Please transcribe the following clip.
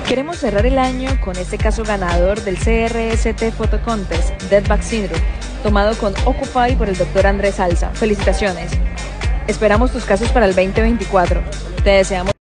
Queremos cerrar el año con este caso ganador del CRST Photo Contest, Dead Back Syndrome, tomado con Occupy por el Dr. Andrés Alza. Felicitaciones. Esperamos tus casos para el 2024. Te deseamos